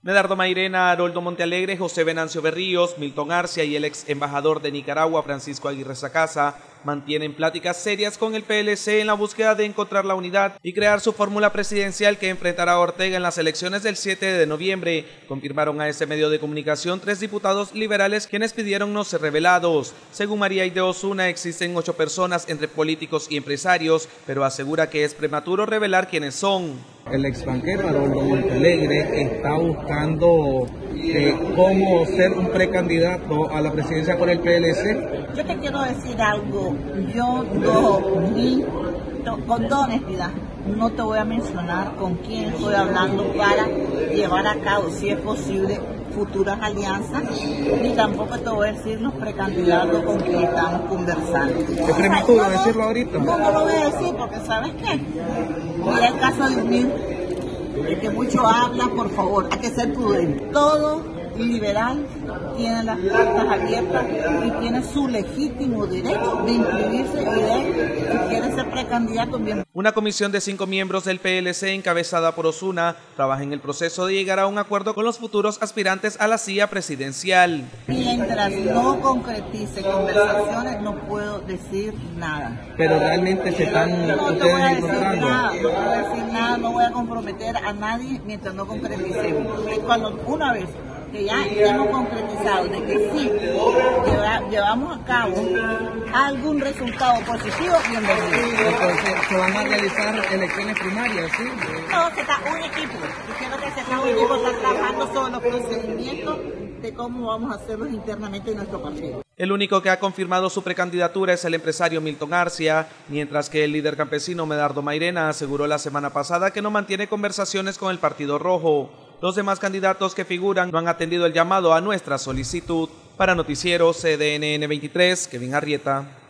Medardo Mairena, Haroldo Montealegre, José Venancio Berríos, Milton Arcia y el ex embajador de Nicaragua, Francisco Aguirre Sacasa, mantienen pláticas serias con el PLC en la búsqueda de encontrar la unidad y crear su fórmula presidencial que enfrentará a Ortega en las elecciones del 7 de noviembre. Confirmaron a este medio de comunicación 3 diputados liberales quienes pidieron no ser revelados. Según María Aide Osuna, existen 8 personas entre políticos y empresarios, pero asegura que es prematuro revelar quiénes son. El ex banquero Haroldo Montealegre está buscando cómo ser un precandidato a la presidencia por el PLC. Yo te quiero decir algo, yo con toda honestidad, no te voy a mencionar con quién estoy hablando para llevar a cabo, si es posible, futuras alianzas, ni tampoco te voy a decir los precandidatos con quien estamos conversando. ¿Es prematuro decirlo ahorita? No lo voy a decir porque ¿sabes qué? Mira el caso de Unir, el que mucho habla, por favor, hay que ser prudente. Todo liberal tiene las cartas abiertas y tiene su legítimo derecho de inscribirse y de, si quiere ser precandidato, bien. Una comisión de 5 miembros del PLC encabezada por Osuna trabaja en el proceso de llegar a un acuerdo con los futuros aspirantes a la silla presidencial. Mientras no concretice conversaciones no puedo decir nada. Pero realmente se están ustedes encontrando. No voy a decir nada, no voy a comprometer a nadie mientras no concreticemos. Cuando una vez que ya hemos concretizado de que sí llevamos a cabo algún resultado positivo, bienvenido. Entonces, ¿se van a realizar elecciones primarias, sí? No, se está un equipo. Quiero que se está un equipo, está trabajando sobre los procedimientos de cómo vamos a hacerlos internamente en nuestro partido. El único que ha confirmado su precandidatura es el empresario Milton Arcia, mientras que el líder campesino Medardo Mairena aseguró la semana pasada que no mantiene conversaciones con el Partido Rojo. Los demás candidatos que figuran no han atendido el llamado a nuestra solicitud. Para Noticiero CDNN 23, Kevin Arrieta.